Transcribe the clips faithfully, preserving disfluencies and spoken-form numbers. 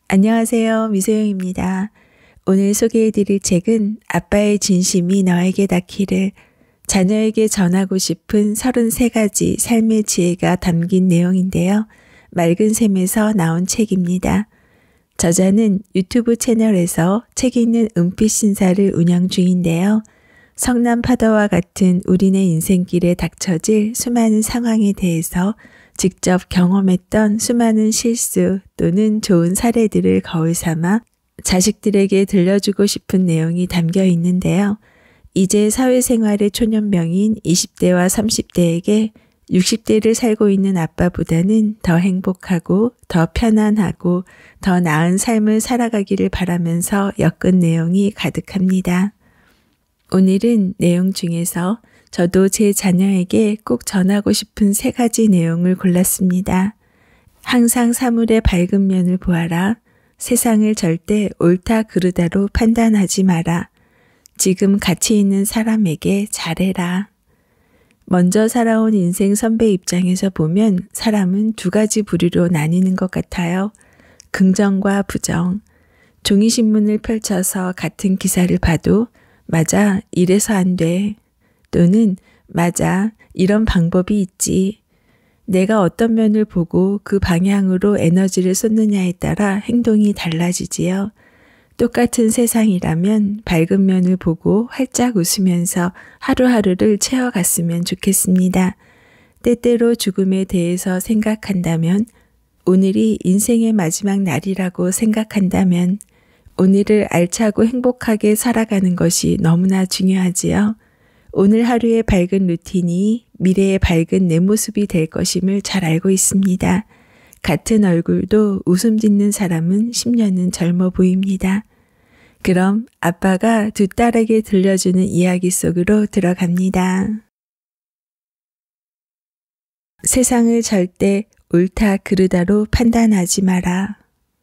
안녕하세요. 미소영입니다. 오늘 소개해드릴 책은 아빠의 진심이 너에게 닿기를, 자녀에게 전하고 싶은 서른세 가지 삶의 지혜가 담긴 내용인데요. 맑은 샘에서 나온 책입니다. 저자는 유튜브 채널에서 책 읽는 은빛 신사를 운영 중인데요. 성남 파도와 같은 우리네 인생길에 닥쳐질 수많은 상황에 대해서 직접 경험했던 수많은 실수 또는 좋은 사례들을 거울 삼아 자식들에게 들려주고 싶은 내용이 담겨 있는데요. 이제 사회생활의 초년병인 이십 대와 삼십 대에게 육십 대를 살고 있는 아빠보다는 더 행복하고 더 편안하고 더 나은 삶을 살아가기를 바라면서 엮은 내용이 가득합니다. 오늘은 내용 중에서 저도 제 자녀에게 꼭 전하고 싶은 세 가지 내용을 골랐습니다. 항상 사물의 밝은 면을 보아라. 세상을 절대 옳다 그르다로 판단하지 마라. 지금 가치 있는 사람에게 잘해라. 먼저 살아온 인생 선배 입장에서 보면 사람은 두 가지 부류로 나뉘는 것 같아요. 긍정과 부정. 종이신문을 펼쳐서 같은 기사를 봐도 맞아, 이래서 안 돼. 또는 맞아, 이런 방법이 있지. 내가 어떤 면을 보고 그 방향으로 에너지를 쏟느냐에 따라 행동이 달라지지요. 똑같은 세상이라면 밝은 면을 보고 활짝 웃으면서 하루하루를 채워갔으면 좋겠습니다. 때때로 죽음에 대해서 생각한다면, 오늘이 인생의 마지막 날이라고 생각한다면, 오늘을 알차고 행복하게 살아가는 것이 너무나 중요하지요. 오늘 하루의 밝은 루틴이 미래의 밝은 내 모습이 될 것임을 잘 알고 있습니다. 같은 얼굴도 웃음 짓는 사람은 십 년은 젊어 보입니다. 그럼 아빠가 두 딸에게 들려주는 이야기 속으로 들어갑니다. 세상을 절대 옳다 그르다로 판단하지 마라.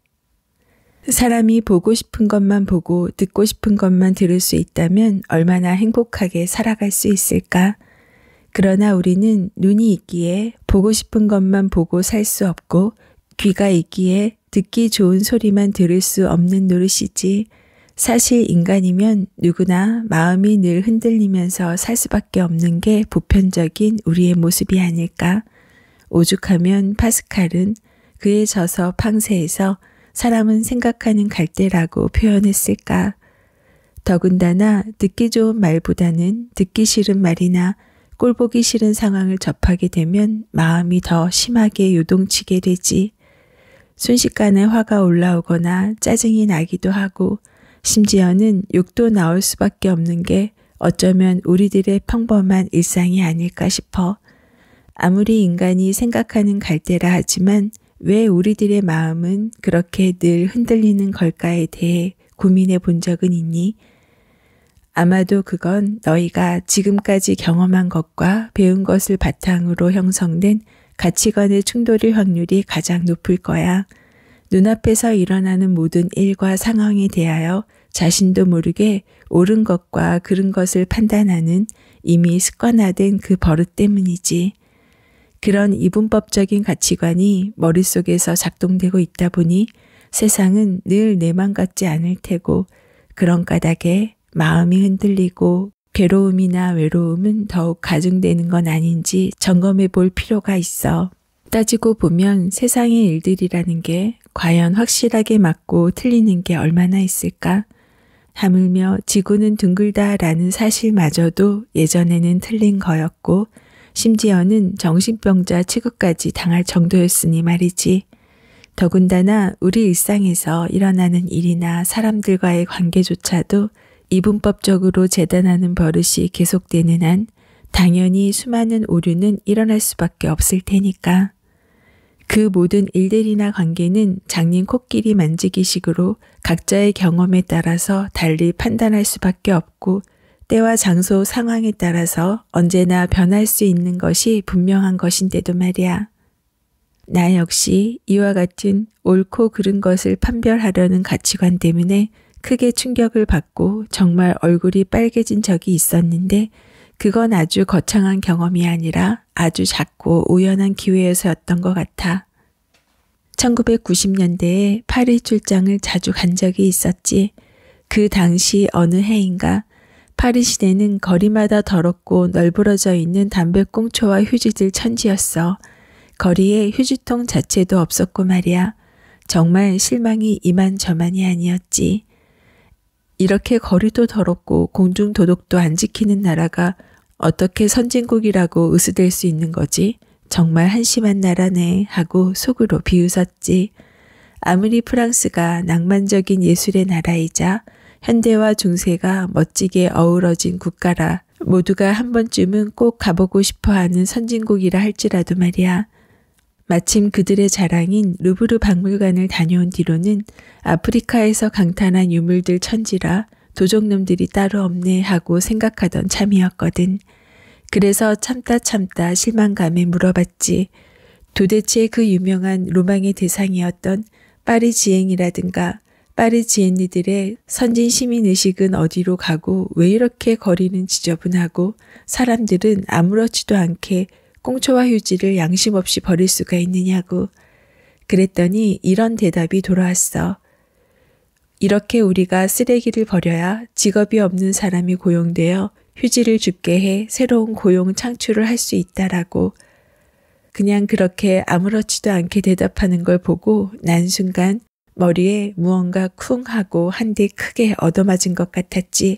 사람이 보고 싶은 것만 보고 듣고 싶은 것만 들을 수 있다면 얼마나 행복하게 살아갈 수 있을까? 그러나 우리는 눈이 있기에 보고 싶은 것만 보고 살 수 없고 귀가 있기에 듣기 좋은 소리만 들을 수 없는 노릇이지. 사실 인간이면 누구나 마음이 늘 흔들리면서 살 수밖에 없는 게 보편적인 우리의 모습이 아닐까? 오죽하면 파스칼은 그의 저서 팡세에서 사람은 생각하는 갈대라고 표현했을까? 더군다나 듣기 좋은 말보다는 듣기 싫은 말이나 꼴보기 싫은 상황을 접하게 되면 마음이 더 심하게 요동치게 되지. 순식간에 화가 올라오거나 짜증이 나기도 하고 심지어는 욕도 나올 수밖에 없는 게 어쩌면 우리들의 평범한 일상이 아닐까 싶어. 아무리 인간이 생각하는 갈대라 하지만 왜 우리들의 마음은 그렇게 늘 흔들리는 걸까에 대해 고민해 본 적은 있니? 아마도 그건 너희가 지금까지 경험한 것과 배운 것을 바탕으로 형성된 가치관의 충돌일 확률이 가장 높을 거야. 눈앞에서 일어나는 모든 일과 상황에 대하여 자신도 모르게 옳은 것과 그른 것을 판단하는 이미 습관화된 그 버릇 때문이지. 그런 이분법적인 가치관이 머릿속에서 작동되고 있다 보니 세상은 늘 내 맘 같지 않을 테고 그런 까닭에 마음이 흔들리고 괴로움이나 외로움은 더욱 가중되는 건 아닌지 점검해 볼 필요가 있어. 따지고 보면 세상의 일들이라는 게 과연 확실하게 맞고 틀리는 게 얼마나 있을까? 하물며 지구는 둥글다라는 사실마저도 예전에는 틀린 거였고 심지어는 정신병자 취급까지 당할 정도였으니 말이지. 더군다나 우리 일상에서 일어나는 일이나 사람들과의 관계조차도 이분법적으로 재단하는 버릇이 계속되는 한 당연히 수많은 오류는 일어날 수밖에 없을 테니까. 그 모든 일들이나 관계는 장님 코끼리 만지기식으로 각자의 경험에 따라서 달리 판단할 수밖에 없고 때와 장소 상황에 따라서 언제나 변할 수 있는 것이 분명한 것인데도 말이야. 나 역시 이와 같은 옳고 그른 것을 판별하려는 가치관 때문에 크게 충격을 받고 정말 얼굴이 빨개진 적이 있었는데 그건 아주 거창한 경험이 아니라 아주 작고 우연한 기회에서였던 것 같아. 천구백구십 년대에 파리 출장을 자주 간 적이 있었지. 그 당시 어느 해인가 파리 시내는 거리마다 더럽고 널브러져 있는 담배꽁초와 휴지들 천지였어. 거리에 휴지통 자체도 없었고 말이야. 정말 실망이 이만저만이 아니었지. 이렇게 거리도 더럽고 공중도덕도 안 지키는 나라가 어떻게 선진국이라고 으스댈 수 있는 거지? 정말 한심한 나라네 하고 속으로 비웃었지. 아무리 프랑스가 낭만적인 예술의 나라이자 현대와 중세가 멋지게 어우러진 국가라 모두가 한 번쯤은 꼭 가보고 싶어하는 선진국이라 할지라도 말이야. 마침 그들의 자랑인 루브르 박물관을 다녀온 뒤로는 아프리카에서 강탄한 유물들 천지라 도적놈들이 따로 없네 하고 생각하던 참이었거든. 그래서 참다 참다 실망감에 물어봤지. 도대체 그 유명한 로망의 대상이었던 파리지앵이라든가 파리지엔리들의 선진 시민의식은 어디로 가고 왜 이렇게 거리는 지저분하고 사람들은 아무렇지도 않게 꽁초와 휴지를 양심 없이 버릴 수가 있느냐고. 그랬더니 이런 대답이 돌아왔어. 이렇게 우리가 쓰레기를 버려야 직업이 없는 사람이 고용되어 휴지를 줍게 해 새로운 고용 창출을 할 수 있다라고. 그냥 그렇게 아무렇지도 않게 대답하는 걸 보고 난 순간 머리에 무언가 쿵 하고 한 대 크게 얻어맞은 것 같았지.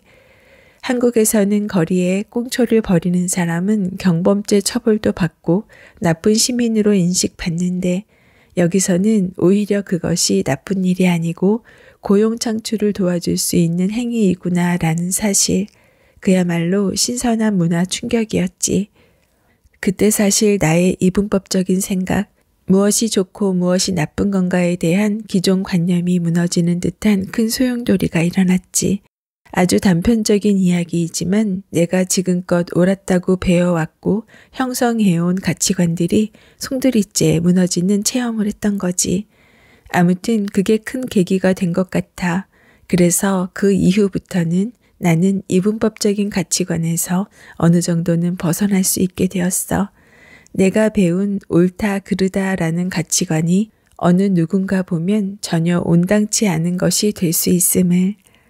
한국에서는 거리에 꽁초를 버리는 사람은 경범죄 처벌도 받고 나쁜 시민으로 인식받는데 여기서는 오히려 그것이 나쁜 일이 아니고 고용 창출을 도와줄 수 있는 행위이구나라는 사실. 그야말로 신선한 문화 충격이었지. 그때 사실 나의 이분법적인 생각, 무엇이 좋고 무엇이 나쁜 건가에 대한 기존 관념이 무너지는 듯한 큰 소용돌이가 일어났지. 아주 단편적인 이야기이지만 내가 지금껏 옳았다고 배워왔고 형성해온 가치관들이 송두리째 무너지는 체험을 했던 거지. 아무튼 그게 큰 계기가 된 것 같아. 그래서 그 이후부터는 나는 이분법적인 가치관에서 어느 정도는 벗어날 수 있게 되었어. 내가 배운 옳다 그르다라는 가치관이 어느 누군가 보면 전혀 온당치 않은 것이 될 수 있음을.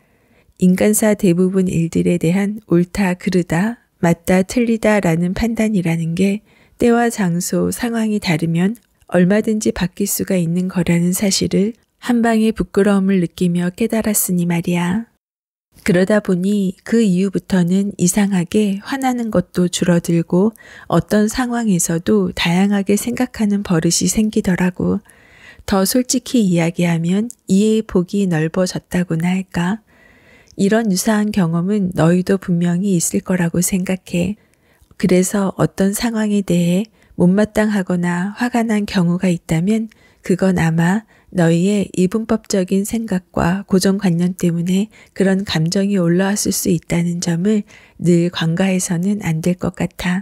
인간사 대부분 일들에 대한 옳다 그르다, 맞다 틀리다라는 판단이라는 게 때와 장소, 상황이 다르면 얼마든지 바뀔 수가 있는 거라는 사실을 한 방의 부끄러움을 느끼며 깨달았으니 말이야. 그러다 보니 그 이후부터는 이상하게 화나는 것도 줄어들고 어떤 상황에서도 다양하게 생각하는 버릇이 생기더라고. 더 솔직히 이야기하면 이해의 폭이 넓어졌다고나 할까? 이런 유사한 경험은 너희도 분명히 있을 거라고 생각해. 그래서 어떤 상황에 대해 못마땅하거나 화가 난 경우가 있다면 그건 아마 너희의 이분법적인 생각과 고정관념 때문에 그런 감정이 올라왔을 수 있다는 점을 늘 관가해서는 안 될 것 같아.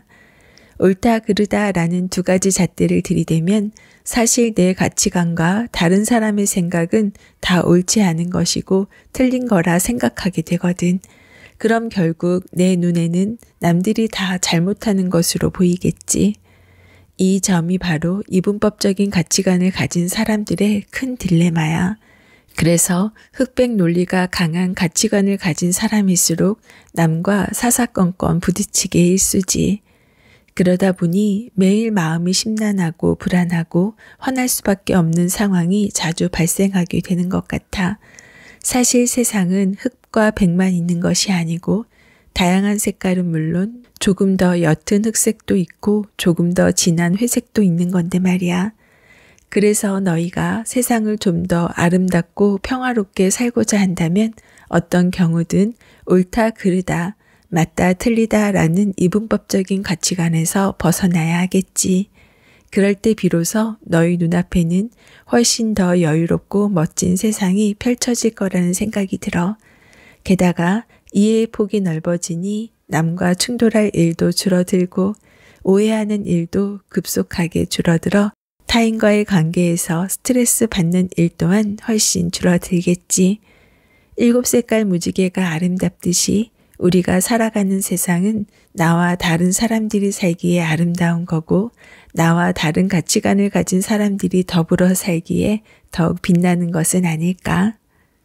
옳다 그르다라는 두 가지 잣대를 들이대면 사실 내 가치관과 다른 사람의 생각은 다 옳지 않은 것이고 틀린 거라 생각하게 되거든. 그럼 결국 내 눈에는 남들이 다 잘못하는 것으로 보이겠지. 이 점이 바로 이분법적인 가치관을 가진 사람들의 큰 딜레마야. 그래서 흑백 논리가 강한 가치관을 가진 사람일수록 남과 사사건건 부딪히게 일쑤지. 그러다 보니 매일 마음이 심란하고 불안하고 화날 수밖에 없는 상황이 자주 발생하게 되는 것 같아. 사실 세상은 흑과 백만 있는 것이 아니고 다양한 색깔은 물론 조금 더 옅은 흑색도 있고 조금 더 진한 회색도 있는 건데 말이야. 그래서 너희가 세상을 좀 더 아름답고 평화롭게 살고자 한다면 어떤 경우든 옳다 그르다, 맞다 틀리다 라는 이분법적인 가치관에서 벗어나야 하겠지. 그럴 때 비로소 너희 눈앞에는 훨씬 더 여유롭고 멋진 세상이 펼쳐질 거라는 생각이 들어. 게다가 이해의 폭이 넓어지니 남과 충돌할 일도 줄어들고 오해하는 일도 급속하게 줄어들어 타인과의 관계에서 스트레스 받는 일 또한 훨씬 줄어들겠지. 일곱 색깔 무지개가 아름답듯이 우리가 살아가는 세상은 나와 다른 사람들이 살기에 아름다운 거고 나와 다른 가치관을 가진 사람들이 더불어 살기에 더욱 빛나는 것은 아닐까?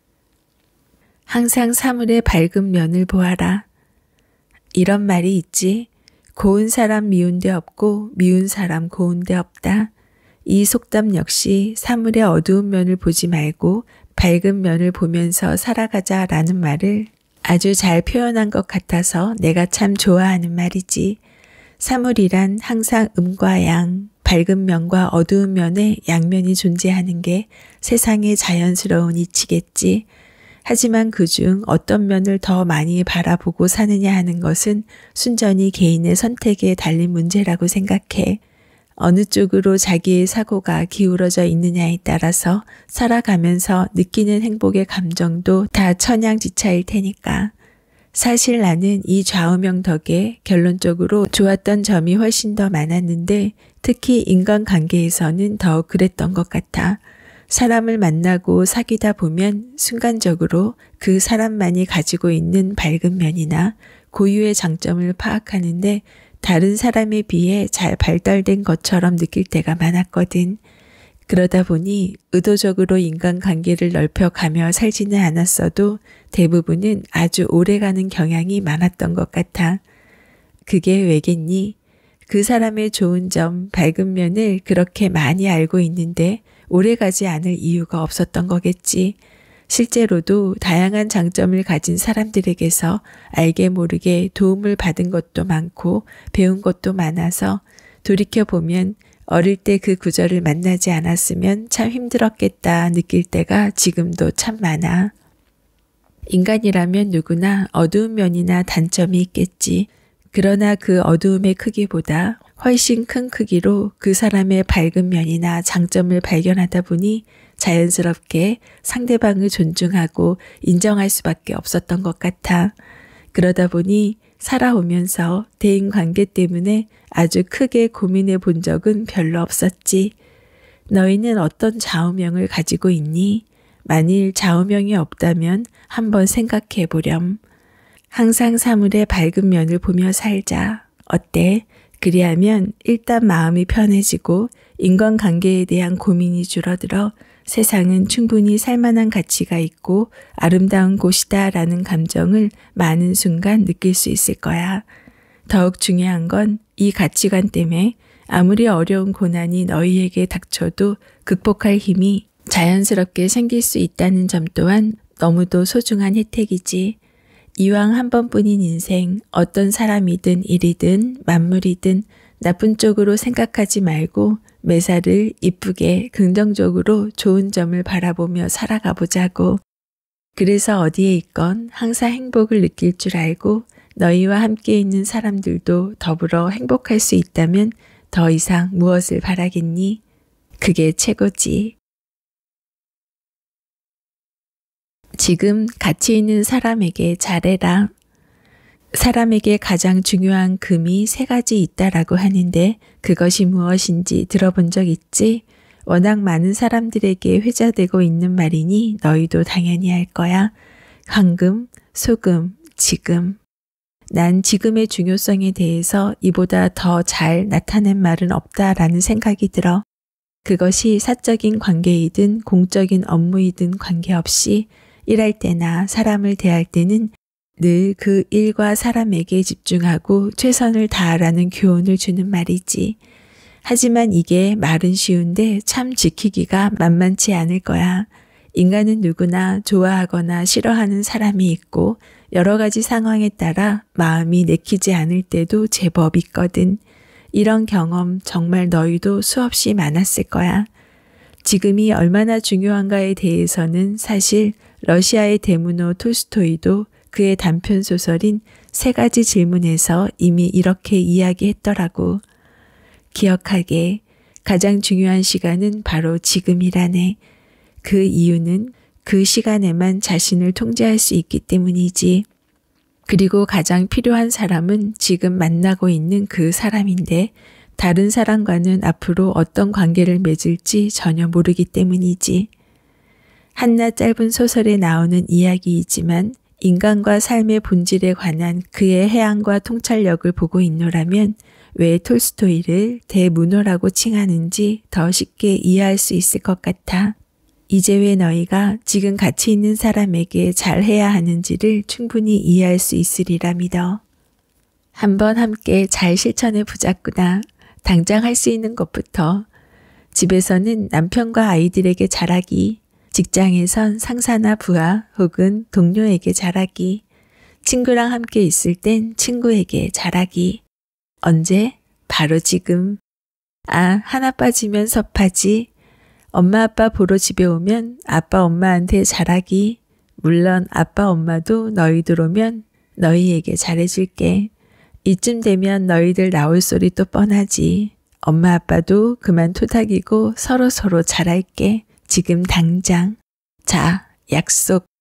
항상 사물의 밝은 면을 보아라. 이런 말이 있지. 고운 사람 미운 데 없고 미운 사람 고운 데 없다. 이 속담 역시 사물의 어두운 면을 보지 말고 밝은 면을 보면서 살아가자라는 말을 아주 잘 표현한 것 같아서 내가 참 좋아하는 말이지. 사물이란 항상 음과 양, 밝은 면과 어두운 면의 양면이 존재하는 게 세상의 자연스러운 이치겠지. 하지만 그중 어떤 면을 더 많이 바라보고 사느냐 하는 것은 순전히 개인의 선택에 달린 문제라고 생각해. 어느 쪽으로 자기의 사고가 기울어져 있느냐에 따라서 살아가면서 느끼는 행복의 감정도 다 천양지차일 테니까. 사실 나는 이 좌우명 덕에 결론적으로 좋았던 점이 훨씬 더 많았는데 특히 인간관계에서는 더 그랬던 것 같아. 사람을 만나고 사귀다 보면 순간적으로 그 사람만이 가지고 있는 밝은 면이나 고유의 장점을 파악하는데 다른 사람에 비해 잘 발달된 것처럼 느낄 때가 많았거든. 그러다 보니 의도적으로 인간관계를 넓혀가며 살지는 않았어도 대부분은 아주 오래가는 경향이 많았던 것 같아. 그게 왜겠니? 그 사람의 좋은 점, 밝은 면을 그렇게 많이 알고 있는데 오래가지 않을 이유가 없었던 거겠지. 실제로도 다양한 장점을 가진 사람들에게서 알게 모르게 도움을 받은 것도 많고 배운 것도 많아서 돌이켜보면 어릴 때 그 구절을 만나지 않았으면 참 힘들었겠다 느낄 때가 지금도 참 많아. 인간이라면 누구나 어두운 면이나 단점이 있겠지. 그러나 그 어두움의 크기보다 훨씬 큰 크기로 그 사람의 밝은 면이나 장점을 발견하다 보니 자연스럽게 상대방을 존중하고 인정할 수밖에 없었던 것 같아. 그러다 보니 살아오면서 대인관계 때문에 아주 크게 고민해 본 적은 별로 없었지. 너희는 어떤 좌우명을 가지고 있니? 만일 좌우명이 없다면 한번 생각해 보렴. 항상 사물의 밝은 면을 보며 살자. 어때? 그리하면 일단 마음이 편해지고 인간관계에 대한 고민이 줄어들어 세상은 충분히 살만한 가치가 있고 아름다운 곳이다 라는 감정을 많은 순간 느낄 수 있을 거야. 더욱 중요한 건 이 가치관 때문에 아무리 어려운 고난이 너희에게 닥쳐도 극복할 힘이 자연스럽게 생길 수 있다는 점 또한 너무도 소중한 혜택이지. 이왕 한 번뿐인 인생 어떤 사람이든 일이든 만물이든 나쁜 쪽으로 생각하지 말고 매사를 이쁘게 긍정적으로 좋은 점을 바라보며 살아가 보자고. 그래서 어디에 있건 항상 행복을 느낄 줄 알고 너희와 함께 있는 사람들도 더불어 행복할 수 있다면 더 이상 무엇을 바라겠니? 그게 최고지. 지금 가치 있는 사람에게 잘해라. 사람에게 가장 중요한 금이 세 가지 있다라고 하는데 그것이 무엇인지 들어본 적 있지? 워낙 많은 사람들에게 회자되고 있는 말이니 너희도 당연히 알 거야. 황금, 소금, 지금. 난 지금의 중요성에 대해서 이보다 더 잘 나타낸 말은 없다라는 생각이 들어. 그것이 사적인 관계이든 공적인 업무이든 관계없이 일할 때나 사람을 대할 때는 늘 그 일과 사람에게 집중하고 최선을 다하라는 교훈을 주는 말이지. 하지만 이게 말은 쉬운데 참 지키기가 만만치 않을 거야. 인간은 누구나 좋아하거나 싫어하는 사람이 있고 여러 가지 상황에 따라 마음이 내키지 않을 때도 제법 있거든. 이런 경험 정말 너희도 수없이 많았을 거야. 지금이 얼마나 중요한가에 대해서는 사실 러시아의 대문호 톨스토이도 그의 단편 소설인 세 가지 질문에서 이미 이렇게 이야기했더라고. 기억하게 가장 중요한 시간은 바로 지금이라네. 그 이유는 그 시간에만 자신을 통제할 수 있기 때문이지. 그리고 가장 필요한 사람은 지금 만나고 있는 그 사람인데 다른 사람과는 앞으로 어떤 관계를 맺을지 전혀 모르기 때문이지. 한낱 짧은 소설에 나오는 이야기이지만 인간과 삶의 본질에 관한 그의 해안과 통찰력을 보고 있노라면 왜 톨스토이를 대문호라고 칭하는지 더 쉽게 이해할 수 있을 것 같아. 이제 왜 너희가 지금 같이 있는 사람에게 잘해야 하는지를 충분히 이해할 수 있으리라 믿어. 한번 함께 잘 실천해 보자꾸나. 당장 할 수 있는 것부터. 집에서는 남편과 아이들에게 잘하기, 직장에선 상사나 부하 혹은 동료에게 잘하기, 친구랑 함께 있을 땐 친구에게 잘하기. 언제? 바로 지금. 아, 하나 빠지면 섭하지. 엄마 아빠 보러 집에 오면 아빠 엄마한테 잘하기. 물론 아빠 엄마도 너희들 오면 너희에게 잘해줄게. 이쯤 되면 너희들 나올 소리 또 뻔하지. 엄마 아빠도 그만 토닥이고 서로 서로 잘할게. 지금 당장. 자, 약속.